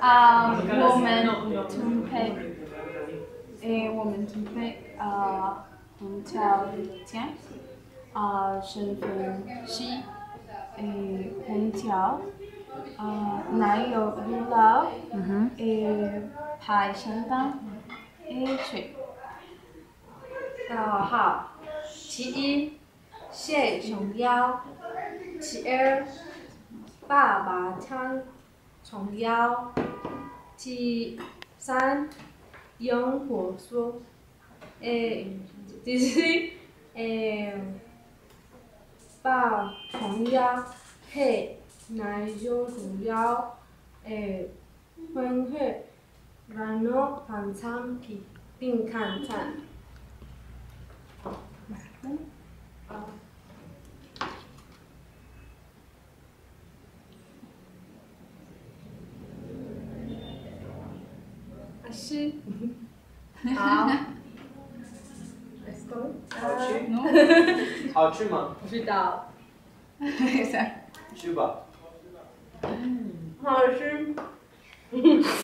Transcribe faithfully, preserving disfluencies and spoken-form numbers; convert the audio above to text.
啊，我们准备，诶，我们准备啊，红条前，啊，身份是诶红条，啊，奶油乳酪，诶，排山蛋，诶，水。 啊好，其一，蟹熊腰；其二，爸爸唱虫腰；其三，用火说，诶，第四，诶，把虫腰配奶油乳酪，诶，混合，然后放上去并看看。啊。是，好，Let's go。 好吃？ No. 好吃吗？ 不知道， 吃吧。 好吃。